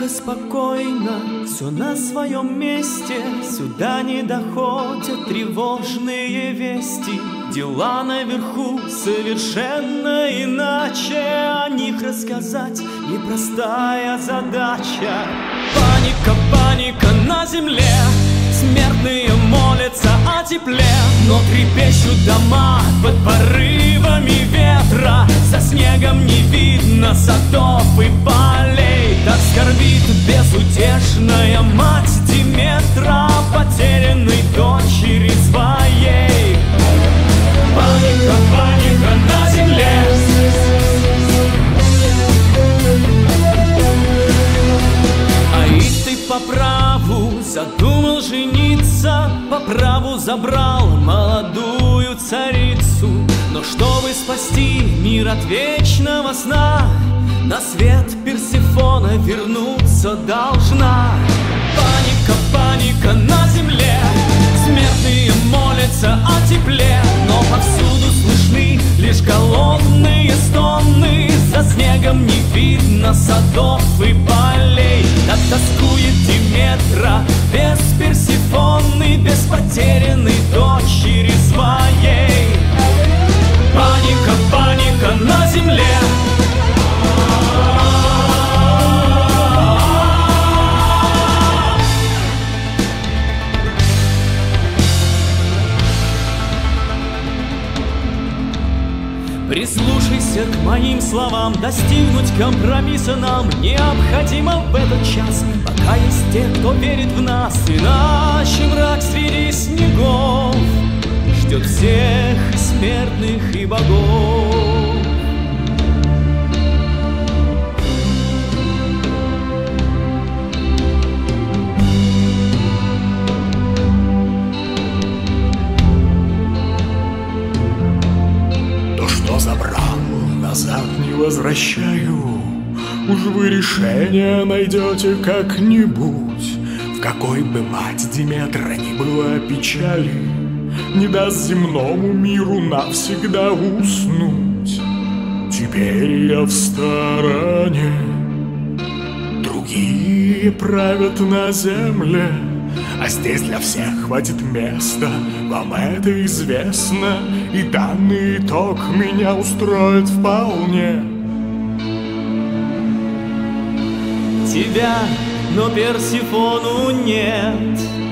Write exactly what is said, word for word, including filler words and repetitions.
бы спокойно, все на своем месте. Сюда не доходят тревожные вести. Дела наверху совершенно иначе. О них рассказать непростая задача. Паника, паника на земле. Смертные молятся о тепле, но трепещут дома под порывами ветра. За снегом не видно садов и полей. Так скорбит безутешная мать Диметра потерянной дочери своей. Паника, паника на земле. Аид по праву задумал жениться, по праву забрал молодую царицу. Но чтобы спасти мир от вечного сна, на свет Персефона вернуться должна. Паника, паника на земле. Смертные молятся о тепле, но повсюду слышны лишь голодные стоны. За снегом не видно садов и полей. Так тоскует Диметра без Персефоны, без потерянной дочери своей. Паника, паника на земле. Прислушайся к моим словам, достигнуть компромисса нам необходимо в этот час, пока есть те, кто верит в нас. Иначе мрак среди снегов ждет всех смертных и богов. Забрал, назад не возвращаю. Уж вы решение найдете как-нибудь. В какой бы мать Диметра ни была печали, не даст земному миру навсегда уснуть. Теперь я в стороне, другие правят на земле. А здесь для всех хватит места, вам это известно. И данный итог меня устроит вполне. Тебя, но Персефону нет.